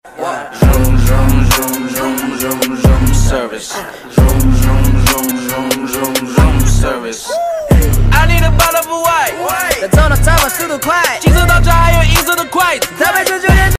Zoom, zoom, zoom, zoom, zoom, zoom service. Zoom, zoom, zoom, zoom, zoom, zoom service. I need a bottle of water.